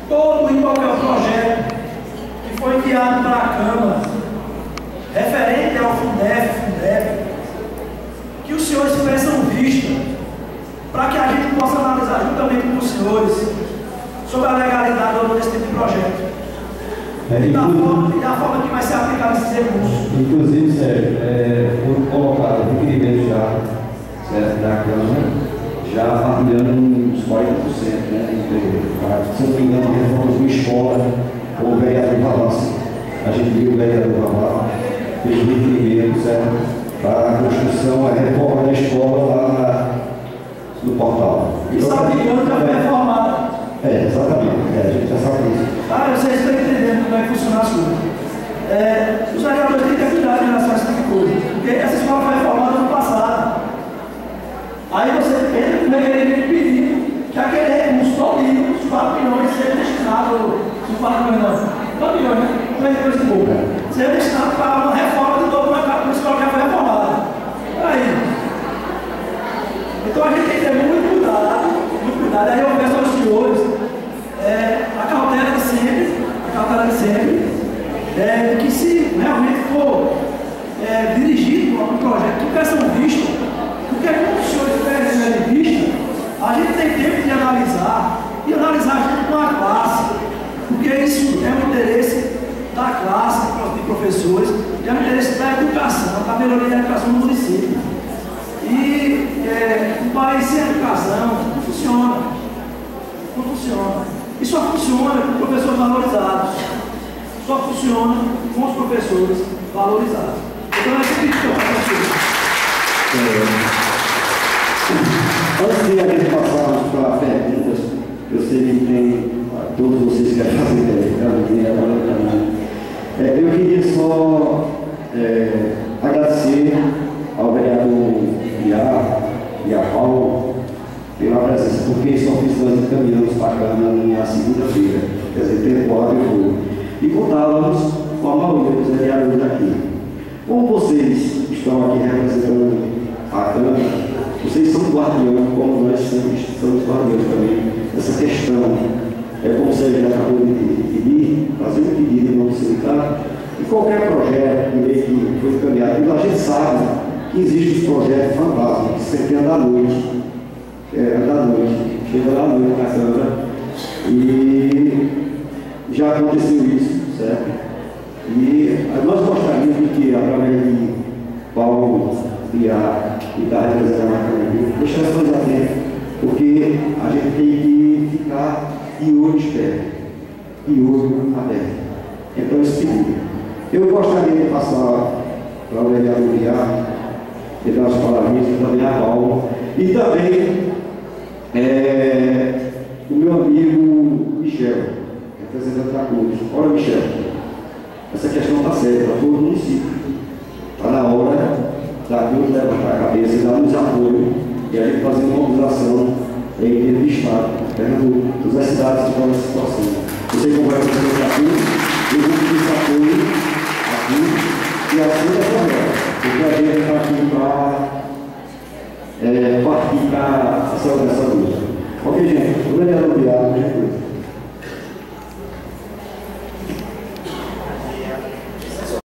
todo e qualquer projeto que foi enviado para a Câmara, referente ao Fundeb, que os senhores peçam vista, para que a gente possa analisar juntamente com os senhores sobre a legalidade ou não desse tipo de projeto. E da forma que vai ser aplicado esses recursos. Inclusive, Sérgio, foi colocado requerimento já, certo, da Câmara, já partilhando uns 40%, né? Se não me engano, reformas de escola, com o vereador Palácio. A gente viu o vereador Palácio, fez requerimento, certo? Para a construção, a reforma da escola lá no portal. E está ligando já foi reformada. Exatamente, a gente já sabe disso. Vocês estão entendendo como é que funciona as coisas. Os vereadores têm que ter cuidado em relação a esse tipo de coisa, porque essa escola foi reformada no ano passado. Aí você entra com o requerimento pedindo que aquele recurso todinho, os 4 milhões, seja destinado, os 4 milhões não, 4 milhões, né? 3 e pouco, seja destinado para uma reforma de toda uma escola que já foi reformada. Aí. Então a gente tem que ter muito cuidado, muito cuidado. Aí eu peço aos senhores a cautela de sempre, que se realmente for dirigido a um projeto, que peçam vista, porque como os senhores pedem vista, a gente tem tempo de analisar, e analisar junto com a classe, porque isso é um interesse da classe, de professores, é um interesse da educação, da melhoria da educação no município. E um país sem educação não funciona. Não funciona. E só funciona com professores valorizados. Só funciona com os professores valorizados. Então, essa é a questão. Antes de a gente passar para perguntas, eu sei que tem todos vocês querem fazer eu queria só agradecer ao vereador e a Paulo pela presença, porque só fiz 2 caminhões para a Câmara na segunda-feira, quer dizer, tempo hábil e contávamos com a maioria dos vereadores aqui. Como vocês estão aqui representando a Câmara, vocês são guardiões, como nós somos guardiões também, dessa questão. Como você já acabou de pedir, fazer um pedido em nome do sindicato, e qualquer projeto que foi encaminhado, a gente sabe que existem os projetos fantásticos, que sempre andam à noite, chega lá à noite na Câmara, e já aconteceu isso, certo? E nós gostaríamos de que, através de Paulo e da representação da Câmara, deixar as coisas atentas, porque a gente tem que ficar de olho esperto, de olho aberto. Então, esse pedido. Eu gostaria de passar para o vereador Iá, de dar as palavrinhas, também a Paulo, e também o meu amigo Michel, representante da CUS. Olha, Michel, essa questão está séria para todo o município. Está na hora da CUS levantar a cabeça e dar-nos apoio e a gente fazer uma mobilização em nível de Estado, das cidades que estão nessa situação. Você conversa com a CUS,